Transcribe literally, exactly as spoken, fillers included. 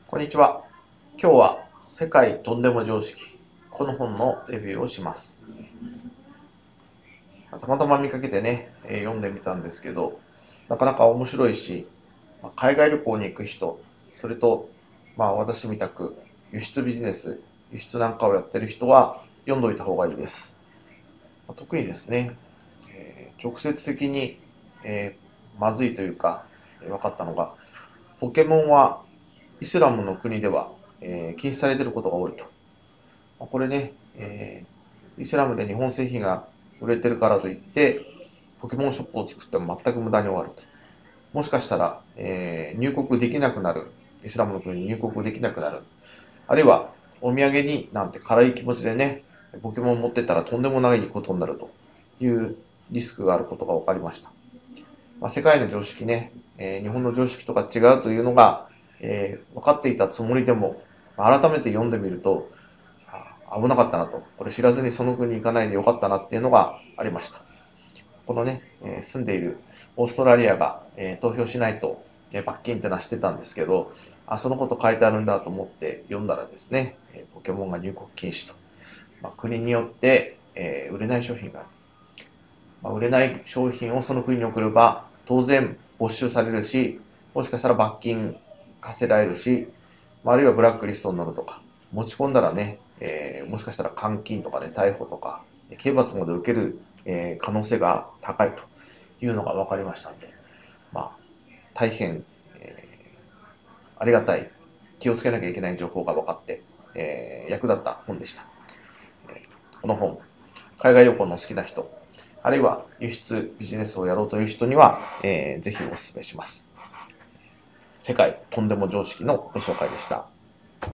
こんにちは。今日は世界とんでも常識、この本のレビューをします。たまたま見かけてね、えー読んでみたんですけど、なかなか面白いし、まあ海外旅行に行く人、それと、まあ私みたく輸出ビジネス、輸出なんかをやってる人は読んどいた方がいいです。まあ特にですね、えー直接的に、えーまずいというか、えー分かったのが、ポケモンはイスラムの国では、えー禁止されていることが多いと。これね、えーイスラムで日本製品が売れてるからといって、ポケモンショップを作っても全く無駄に終わると。もしかしたら、えー入国できなくなる。イスラムの国に入国できなくなる。あるいは、お土産になんて軽い気持ちでね、ポケモン持ってったらとんでもないことになるというリスクがあることが分かりました。まあ、世界の常識ね、えー日本の常識とか違うというのが、えー分かっていたつもりでも、改めて読んでみると、危なかったなと。これ知らずにその国に行かないでよかったなっていうのがありました。このね、えー住んでいるオーストラリアが、えー投票しないと、えー罰金ってのは知ってたんですけど、あ、そのこと書いてあるんだと思って読んだらですね、えーポケモンが入国禁止と。まあ、国によって、えー売れない商品がある。まあ、売れない商品をその国に送れば、当然没収されるし、もしかしたら罰金課せられるし、あるいはブラックリストになるとか、持ち込んだらね、えーもしかしたら監禁とかね、逮捕とか、刑罰まで受ける、えー可能性が高いというのが分かりましたんで、まあ、大変、えーありがたい、気をつけなきゃいけない情報が分かって、えー役立った本でした。この本、海外旅行の好きな人、あるいは輸出ビジネスをやろうという人には、えーぜひお勧めします。世界とんでも常識のご紹介でした。